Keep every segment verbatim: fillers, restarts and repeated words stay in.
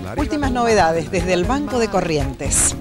Últimas novedades desde el Banco de Corrientes.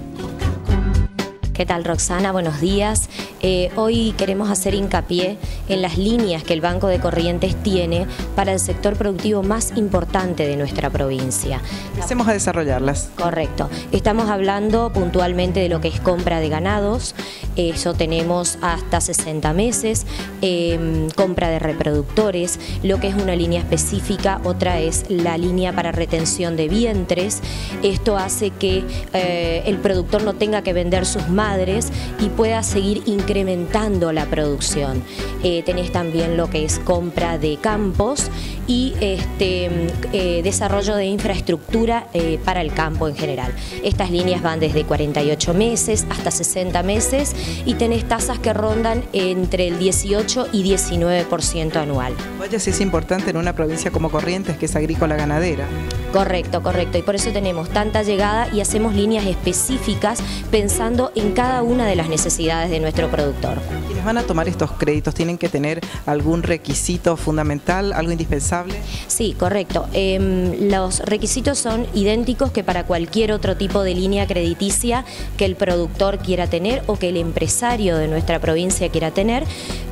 ¿Qué tal, Roxana? Buenos días. Eh, hoy queremos hacer hincapié en las líneas que el Banco de Corrientes tiene para el sector productivo más importante de nuestra provincia. Empecemos a desarrollarlas. Correcto. Estamos hablando puntualmente de lo que es compra de ganados. Eso tenemos hasta sesenta meses, eh, compra de reproductores, lo que es una línea específica, otra es la línea para retención de vientres. Esto hace que eh, el productor no tenga que vender sus madres y pueda seguir incrementando la producción. Eh, tenés también lo que es compra de campos y este, eh, desarrollo de infraestructura eh, para el campo en general. Estas líneas van desde cuarenta y ocho meses hasta sesenta meses y tenés tasas que rondan entre el dieciocho y diecinueve por ciento anual. Vaya, si es importante en una provincia como Corrientes, que es agrícola ganadera. Correcto, correcto. Y por eso tenemos tanta llegada y hacemos líneas específicas pensando en cada una de las necesidades de nuestro productor. ¿Quienes van a tomar estos créditos tienen que tener algún requisito fundamental, algo indispensable? Sí, correcto. Eh, los requisitos son idénticos que para cualquier otro tipo de línea crediticia que el productor quiera tener o que el empresario de nuestra provincia quiera tener.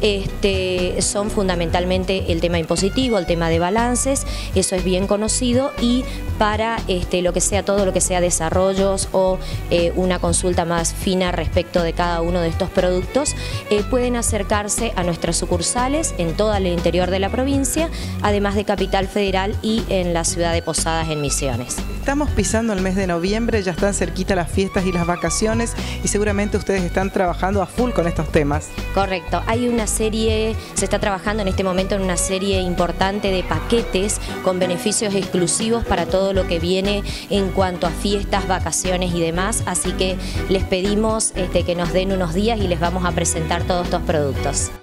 Este, son fundamentalmente el tema impositivo, el tema de balances, eso es bien conocido, y para este, lo que sea, todo lo que sea desarrollos o eh, una consulta más fina respecto de cada uno de estos productos, eh, pueden acercarse a nuestras sucursales en todo el interior de la provincia, además de Capital Federal y en la ciudad de Posadas, en Misiones. Estamos pisando el mes de noviembre, ya están cerquita las fiestas y las vacaciones y seguramente ustedes están trabajando a full con estos temas. Correcto, hay una serie, se está trabajando en este momento en una serie importante de paquetes con beneficios exclusivos para todo lo que viene en cuanto a fiestas, vacaciones y demás, así que les pedimos este, que nos den unos días y les vamos a presentar todos estos productos.